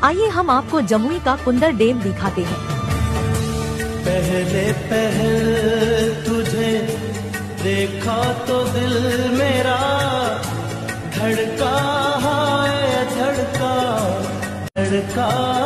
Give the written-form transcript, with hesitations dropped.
आइए हम आपको जमुई का कुंदर डैम दिखाते हैं। पहले पहल तुझे देखा तो दिल मेरा धड़का है, धड़का धड़का